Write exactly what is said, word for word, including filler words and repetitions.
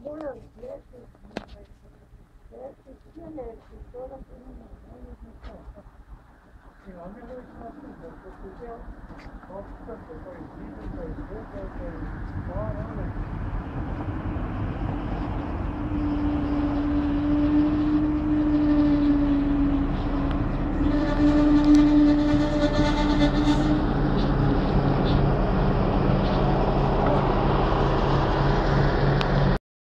Bueno, Leslie, Leslie, ¿quién es Leslie? Todas tenemos años de casa. Si no me voy a hacer, porque yo, no, porque soy hijo, soy hijo, soy padre.